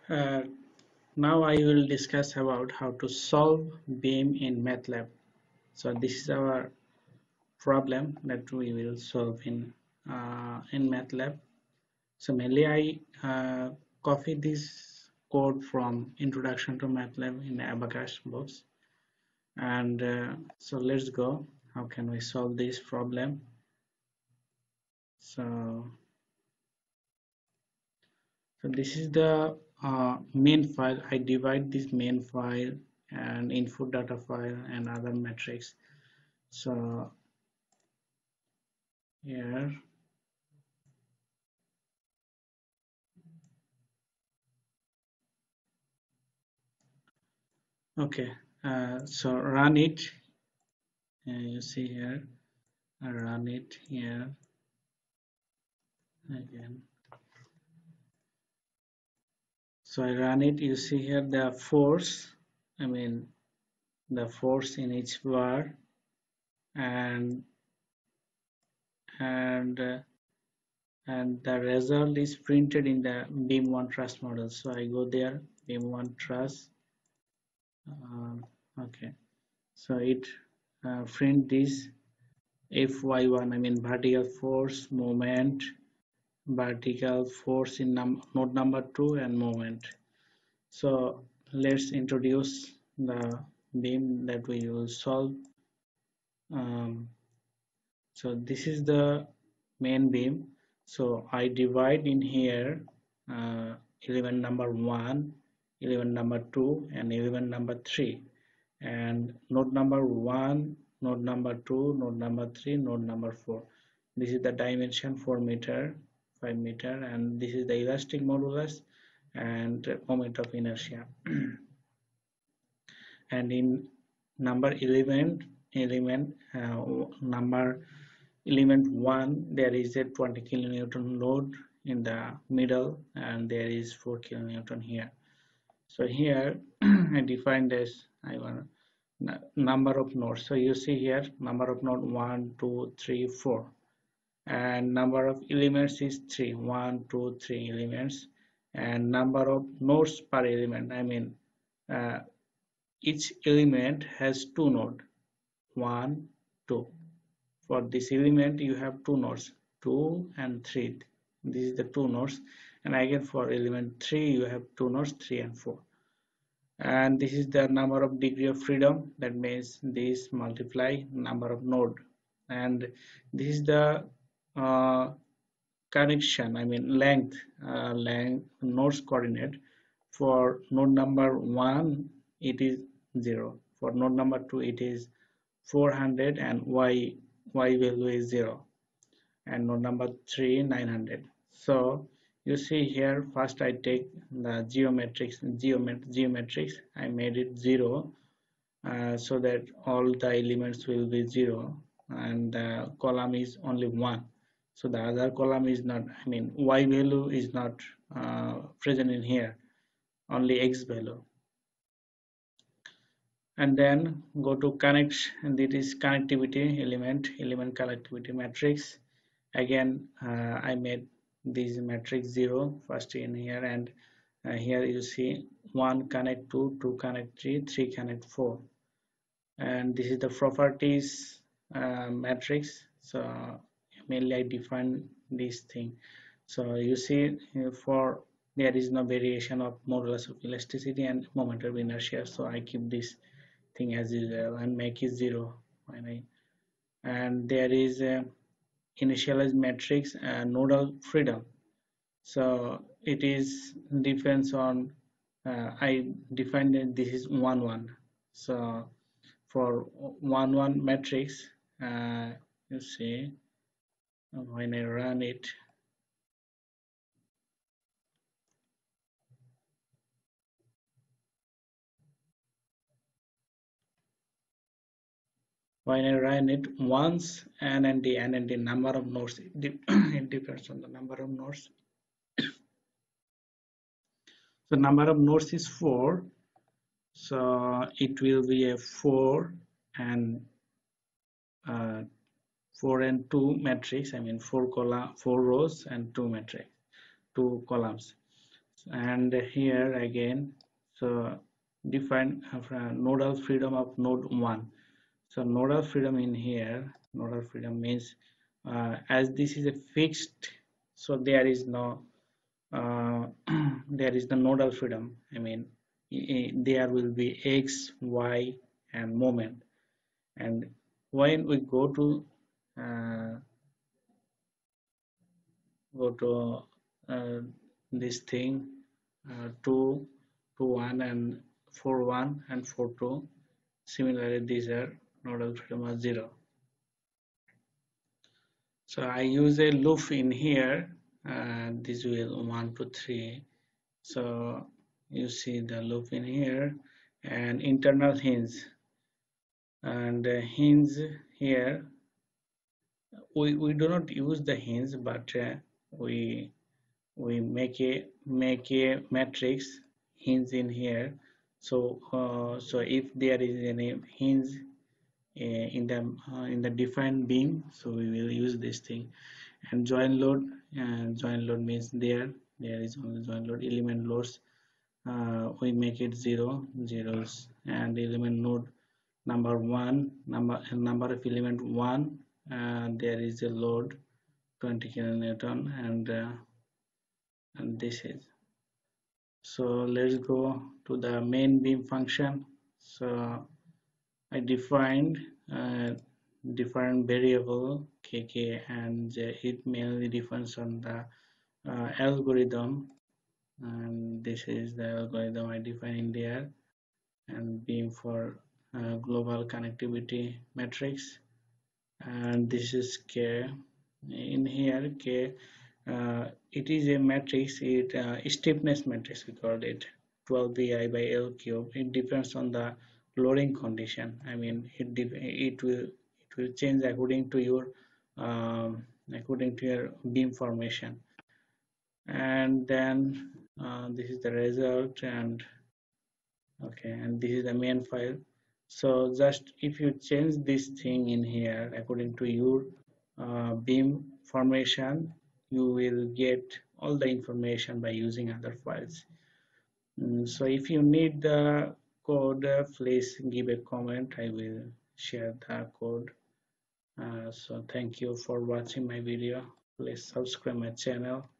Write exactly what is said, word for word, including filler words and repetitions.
Uh, Now I will discuss about how to solve beam in MATLAB. So this is our problem that we will solve in uh, in MATLAB. So mainly I uh, copy this code from Introduction to MATLAB in Abqus books. And uh, so let's go. How can we solve this problem? So, so this is the uh, main file. I divide this main file and input data file and other metrics. So here, okay. Uh, so run it. Uh, you see here. I run it here again. So I run it. You see here the force. I mean the force in each bar, and and uh, and the result is printed in the beam one truss model. So I go there, beam one truss. Um, okay. So it uh, print this F Y one. I mean vertical force, moment, vertical force in num node number two, and moment. So let's introduce the beam that we will solve. Um, so this is the main beam. So I divide in here uh, element number one, element number two, and element number three. And node number one, node number two, node number three, node number four. This is the dimension four meter, five meter, and this is the elastic modulus and moment of inertia. And in number element, element uh, number element one, there is a twenty kilonewton load in the middle, and there is four kilonewton here. So here I define this. I want number of nodes. So you see here number of node one, two, three, four, and number of elements is three. One, two, three elements, and number of nodes per element. I mean, uh, each element has two nodes. One, two. For this element, you have two nodes, two and three. This is the two nodes, and again for element three, you have two nodes, three and four. And this is the number of degree of freedom. That means this multiply number of node, and this is the uh, connection. I mean length, uh, length nodes coordinate. For node number one, it is zero. For node number two, it is four hundred, and y y value is zero. And node number three, nine hundred. So you see here, first I take the geometrics, geomet geometrics. I made it zero, uh, so that all the elements will be zero, and the column is only one. So the other column is not, I mean, y value is not uh, present in here, only x value. And then go to connect, and it is connectivity element, element connectivity matrix. Again, uh, I made this matrix zero first in here, and uh, here you see one connect two, two connect three, three connect four, and this is the properties uh, matrix. So mainly I define this thing. So you see uh, for there is no variation of modulus of elasticity and moment of inertia, so I keep this thing as usual and make it zero. And there is a initialized matrix and nodal freedom. So it is depends on uh, I defined that this is one one. So for one one matrix, uh, you see when I run it, when I run it once, n and the n and the number of nodes, it depends on the number of nodes. So number of nodes is four, so it will be a four and uh, four and two matrix. I mean four column, four rows and two matrix, two columns. And here again, so define uh, nodal freedom of node one. So nodal freedom in here, nodal freedom means uh, as this is a fixed, so there is no uh, there is the nodal freedom. I mean, there will be x, y, and moment. And when we go to uh, go to uh, this thing uh, two, two, one, and four, one, and four, two. Similarly, these are nodal freedom are zero. So I use a loop in here. Uh, this will one, two, three. So you see the loop in here and internal hinge and uh, hinge here. We, we do not use the hinge, but uh, we we make a make a matrix hinge in here. So uh, so if there is any hinge uh, in the uh, in the defined beam, so we will use this thing. And join load, and join load means there there is only join load element loads. Uh, we make it zero zeros, and element node number one, number number of element one, uh, there is a load twenty kilonewton, and uh, and this is. So let's go to the main beam function. So I defined uh, different variable kk, and uh, it mainly depends on the uh, algorithm, and this is the algorithm I defined there. And beam for uh, global connectivity matrix, and this is k. In here k, uh, it is a matrix, it uh, stiffness matrix we called it, twelve b I by L cube. It depends on the loading condition. I mean, it it will it will change according to your um, according to your beam formation. And then uh, this is the result, and okay, and this is the main file. So just if you change this thing in here according to your uh, beam formation, you will get all the information by using other files. Mm, so if you need the code, uh, please give a comment. I will share the code. Uh, so thank you for watching my video. Please subscribe my channel.